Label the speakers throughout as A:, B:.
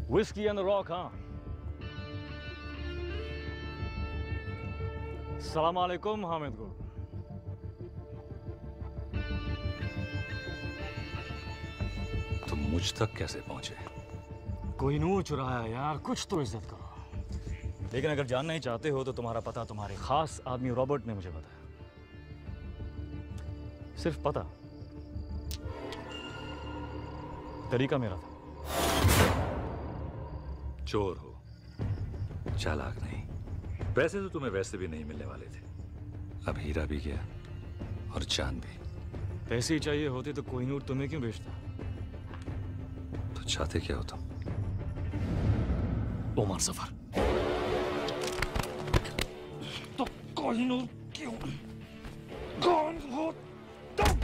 A: Whiskey and the Rock, हाँ। सलाम अलैकुम हामिद गुल।
B: तुम मुझ तक कैसे पहुंचे?
A: कोहिनूर चुराया यार, कुछ तो इज्जत करो। लेकिन अगर जानना ही चाहते हो तो तुम्हारा पता तुम्हारे खास आदमी रॉबर्ट ने मुझे बताया। सिर्फ पता, तरीका मेरा था।
B: चोर हो, चालाक नहीं। पैसे तो तुम्हें वैसे भी नहीं मिलने वाले थे। अब हीरा भी गया और चांद भी।
A: पैसे ही चाहिए होते तो कोहिनूर तुम्हें क्यों बेचता?
B: तो चाहते क्या हो तुम?
A: ओमर सफर। तो कोहिनूर क्यों? कौन हो तुम?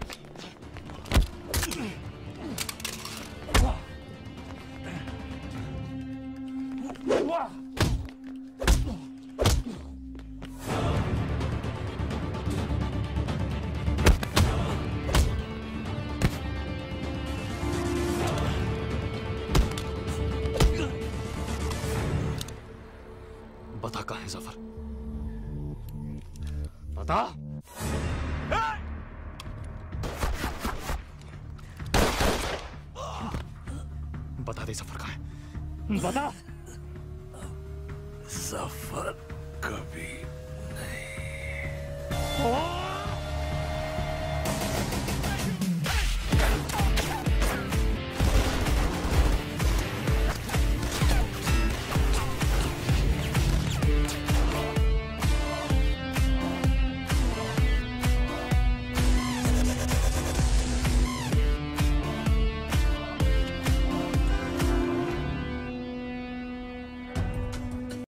A: बता कहाँ है जफर? बता। बता दे जफर कहाँ है? बता।
B: जफर कभी नहीं।